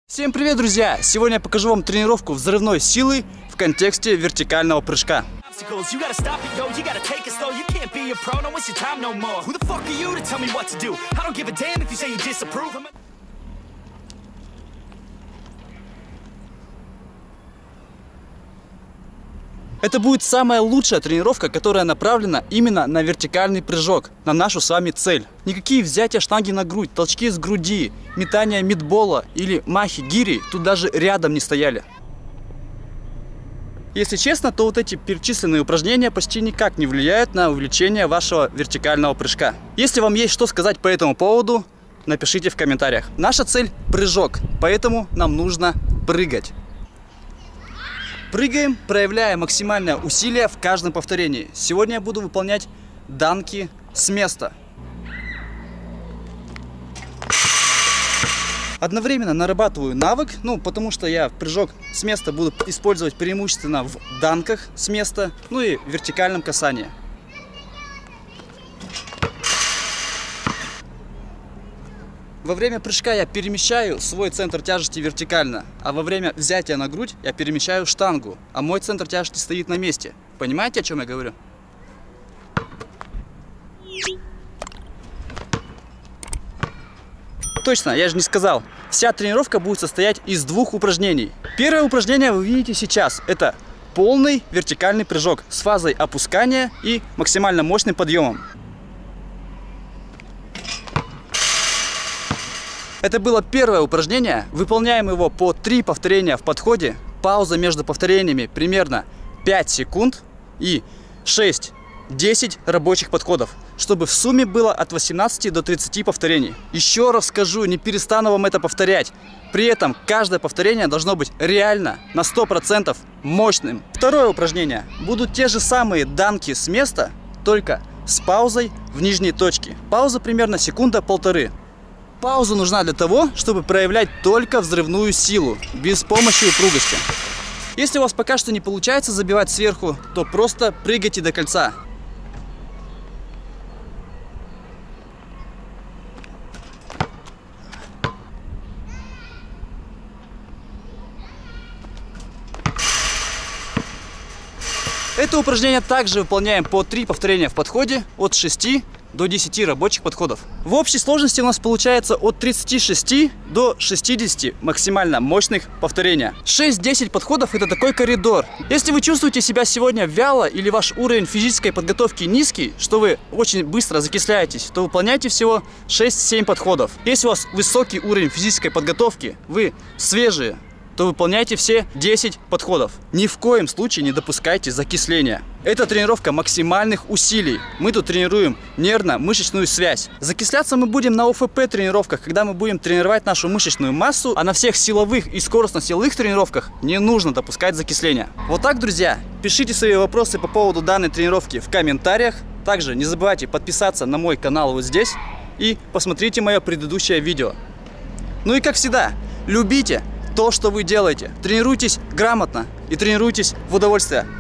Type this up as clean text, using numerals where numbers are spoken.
Всем привет, друзья! Сегодня я покажу вам тренировку взрывной силы в контексте вертикального прыжка. Это будет самая лучшая тренировка, которая направлена именно на вертикальный прыжок, на нашу с вами цель. Никакие взятия штанги на грудь, толчки с груди, метание мидбола или махи гири тут даже рядом не стояли. Если честно, то вот эти перечисленные упражнения почти никак не влияют на увеличение вашего вертикального прыжка. Если вам есть что сказать по этому поводу, напишите в комментариях. Наша цель – прыжок, поэтому нам нужно прыгать. Прыгаем, проявляя максимальное усилие в каждом повторении. Сегодня я буду выполнять данки с места. Одновременно нарабатываю навык, потому что я прыжок с места буду использовать преимущественно в данках с места, и в вертикальном касании. Во время прыжка я перемещаю свой центр тяжести вертикально, а во время взятия на грудь я перемещаю штангу, а мой центр тяжести стоит на месте. Понимаете, о чем я говорю? Точно, я же не сказал. Вся тренировка будет состоять из двух упражнений. Первое упражнение вы видите сейчас. Это полный вертикальный прыжок с фазой опускания и максимально мощным подъемом. Это было первое упражнение. Выполняем его по 3 повторения в подходе. Пауза между повторениями примерно 5 секунд и 6-10 рабочих подходов, чтобы в сумме было от 18 до 30 повторений. Еще раз скажу, не перестану вам это повторять. При этом каждое повторение должно быть реально на 100% мощным. Второе упражнение. Будут те же самые данки с места, только с паузой в нижней точке. Пауза примерно секунда-полторы. Пауза нужна для того, чтобы проявлять только взрывную силу, без помощи упругости. Если у вас пока что не получается забивать сверху, то просто прыгайте до кольца. Это упражнение также выполняем по 3 повторения в подходе от 6 до 10 рабочих подходов. В общей сложности у нас получается от 36 до 60 максимально мощных повторений. 6-10 подходов — это такой коридор. Если вы чувствуете себя сегодня вяло или ваш уровень физической подготовки низкий, что вы очень быстро закисляетесь, то выполняйте всего 6-7 подходов. Если у вас высокий уровень физической подготовки, вы свежие, то выполняйте все 10 подходов. Ни в коем случае не допускайте закисления. Это тренировка максимальных усилий. Мы тут тренируем нервно-мышечную связь. Закисляться мы будем на ОФП тренировках, когда мы будем тренировать нашу мышечную массу, а на всех силовых и скоростно-силовых тренировках не нужно допускать закисления. Вот так, друзья. Пишите свои вопросы по поводу данной тренировки в комментариях. Также не забывайте подписаться на мой канал вот здесь и посмотрите мое предыдущее видео. Ну и как всегда, любите то, что вы делаете. Тренируйтесь грамотно и тренируйтесь в удовольствие.